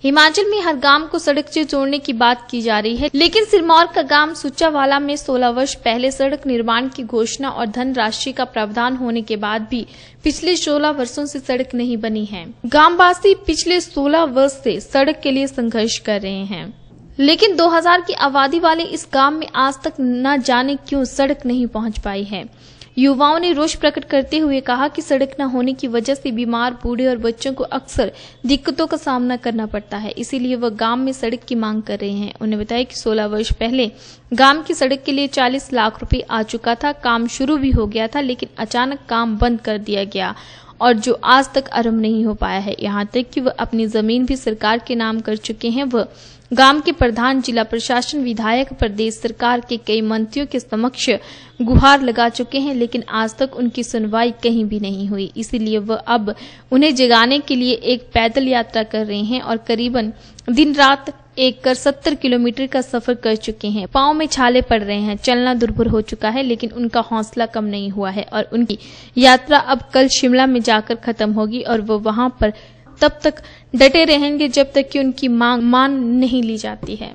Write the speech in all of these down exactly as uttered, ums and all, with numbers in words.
हिमाचल में हर गांव को सड़क से जोड़ने की बात की जा रही है, लेकिन सिरमौर का गांव सुच्चावाला में सोलह वर्ष पहले सड़क निर्माण की घोषणा और धनराशि का प्रावधान होने के बाद भी पिछले सोलह वर्षों से सड़क नहीं बनी है। गांववासी पिछले सोलह वर्ष से सड़क के लिए संघर्ष कर रहे हैं, लेकिन दो हज़ार की आबादी वाले इस गांव में आज तक न जाने क्यों सड़क नहीं पहुंच पाई है। युवाओं ने रोष प्रकट करते हुए कहा कि सड़क न होने की वजह से बीमार, बूढ़े और बच्चों को अक्सर दिक्कतों का सामना करना पड़ता है, इसीलिए वह गांव में सड़क की मांग कर रहे हैं। उन्होंने बताया कि सोलह वर्ष पहले गांव की सड़क के लिए चालीस लाख रुपए आ चुका था, काम शुरू भी हो गया था, लेकिन अचानक काम बंद कर दिया गया और जो आज तक आरंभ नहीं हो पाया है। यहाँ तक कि वह अपनी जमीन भी सरकार के नाम कर चुके हैं। वह गांव के प्रधान, जिला प्रशासन, विधायक, प्रदेश सरकार के कई मंत्रियों के समक्ष गुहार लगा चुके हैं, लेकिन आज तक उनकी सुनवाई कहीं भी नहीं हुई। इसीलिए वह अब उन्हें जगाने के लिए एक पैदल यात्रा कर रहे हैं और करीबन दिन रात एक कर सत्तर किलोमीटर का सफर कर चुके हैं। पांव में छाले पड़ रहे हैं, चलना दुर्भर हो चुका है, लेकिन उनका हौसला कम नहीं हुआ है और उनकी यात्रा अब कल शिमला में जाकर खत्म होगी और वो वहां पर तब तक डटे रहेंगे जब तक कि उनकी मांग मान नहीं ली जाती है।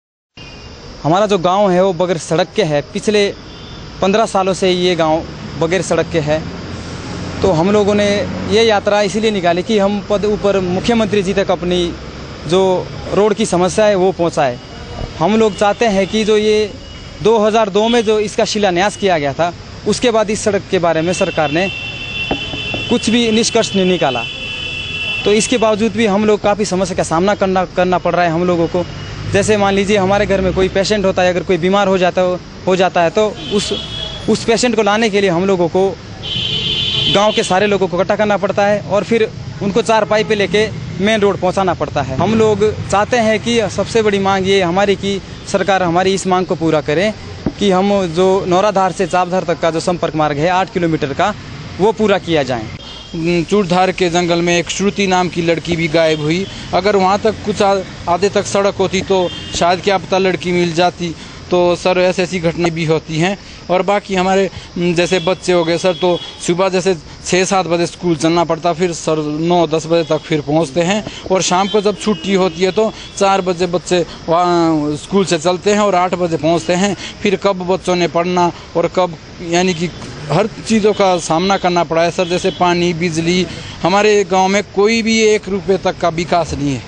हमारा जो गांव है वो बगैर सड़क के है। पिछले पंद्रह सालों से ये गांव बगैर सड़क के है। तो हम लोगों ने ये यात्रा इसीलिए निकाली कि हम पद ऊपर मुख्यमंत्री जी तक अपनी जो रोड की समस्या है वो पहुंचाए। हम लोग चाहते हैं कि जो ये दो हज़ार दो में जो इसका शिलान्यास किया गया था, उसके बाद इस सड़क के बारे में सरकार ने कुछ भी निष्कर्ष नहीं निकाला। तो इसके बावजूद भी हम लोग काफ़ी समस्या का सामना करना करना पड़ रहा है हम लोगों को। जैसे मान लीजिए हमारे घर में कोई पेशेंट होता है, अगर कोई बीमार हो जाता हो हो जाता है तो उस उस पेशेंट को लाने के लिए हम लोगों को गांव के सारे लोगों को इकट्ठा करना पड़ता है और फिर उनको चार पाई पे लेके मेन रोड पहुंचाना पड़ता है। हम लोग चाहते हैं कि सबसे बड़ी मांग ये हमारी कि सरकार हमारी इस मांग को पूरा करे कि हम जो नौराधार से चापधार तक का जो संपर्क मार्ग है आठ किलोमीटर का, वो पूरा किया जाए। चूड़धार के जंगल में एक श्रुति नाम की लड़की भी गायब हुई। अगर वहाँ तक कुछ आधे तक सड़क होती तो शायद क्या पता लड़की मिल जाती। तो सर ऐसी ऐसी घटनाएं भी होती हैं। और बाकी हमारे जैसे बच्चे हो गए सर, तो सुबह जैसे छः सात बजे स्कूल चलना पड़ता, फिर सर नौ दस बजे तक फिर पहुंचते हैं और शाम को जब छुट्टी होती है तो चार बजे बच्चे वहाँ स्कूल से चलते हैं और आठ बजे पहुंचते हैं। फिर कब बच्चों ने पढ़ना और कब, यानी कि हर चीज़ों का सामना करना पड़ा है सर। जैसे पानी, बिजली, हमारे गांव में कोई भी एक रुपये तक का विकास नहीं है।